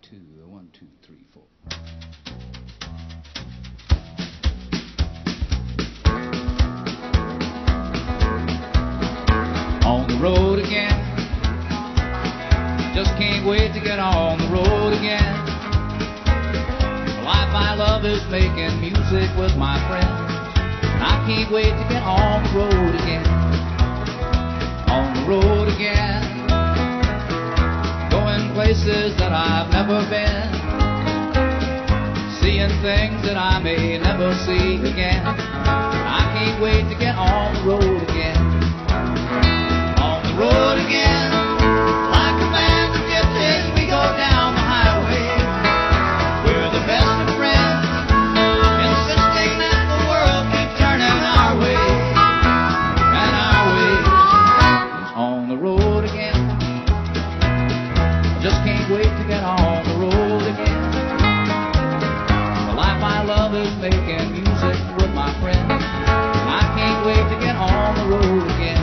2, 1, 2, 3, 4. On the road again, just can't wait to get on the road again. The life I love is making music with my friends, and I can't wait to get on the road again. On the road again, going places that I've never been, seeing things that I may never see again. I can't wait to get on the road again. On the road again, like a band of gypsies, we go down the highway. We're the best of friends, insisting that the world keep turning our way. And our way is on the road again. I just can't wait to get on the road again. The life I love is making music with my friends, and I can't wait to get on the road again.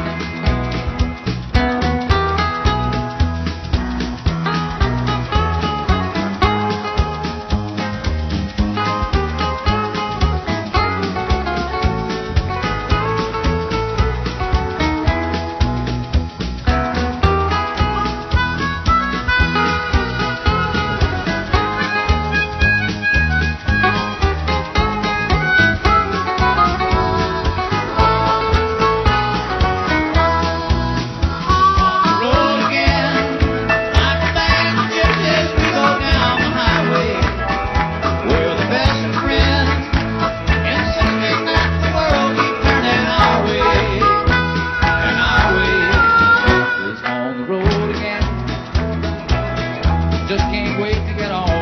Just can't wait to get on.